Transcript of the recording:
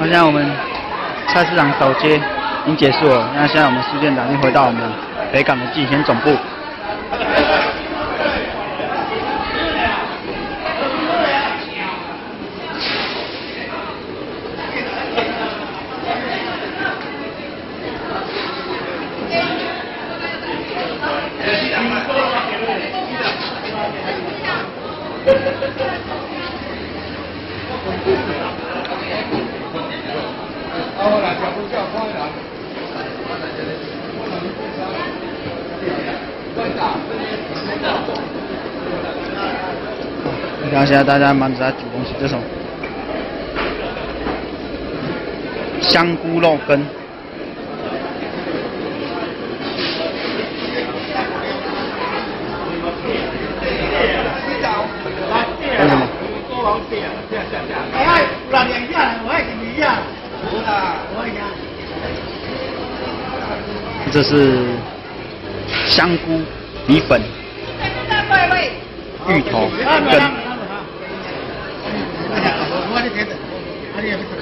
现在我们菜市场扫街已经结束了，那现在我们苏店长已经回到我们北港的季鲜总部。你看现在大家忙着在煮东西，这种香菇肉羹，为什么？这是香菇米粉、芋头羹。